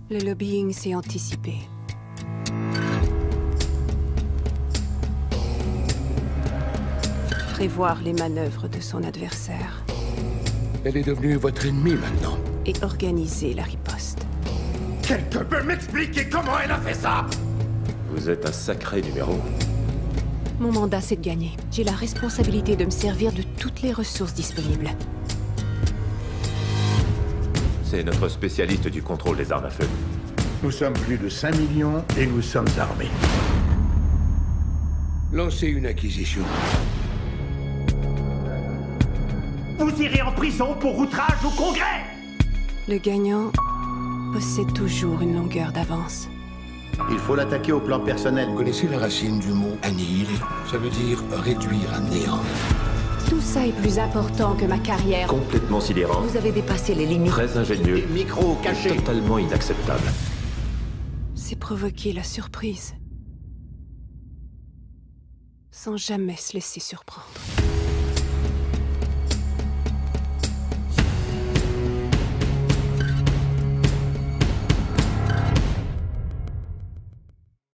Le lobbying s'est anticipé. Prévoir les manœuvres de son adversaire. Elle est devenue votre ennemi maintenant. Et organiser la riposte. Quelqu'un peut m'expliquer comment elle a fait ça? Vous êtes un sacré numéro. Mon mandat, c'est de gagner. J'ai la responsabilité de me servir de toutes les ressources disponibles. C'est notre spécialiste du contrôle des armes à feu. Nous sommes plus de 5 millions et nous sommes armés. Lancez une acquisition. Vous irez en prison pour outrage au Congrès! Le gagnant possède toujours une longueur d'avance. Il faut l'attaquer au plan personnel. Vous connaissez la racine du mot annihiler? Ça veut dire réduire à néant. Tout ça est plus important que ma carrière. Complètement sidérant. Vous avez dépassé les limites. Très ingénieux. Micro caché. Totalement inacceptable. C'est provoquer la surprise. Sans jamais se laisser surprendre.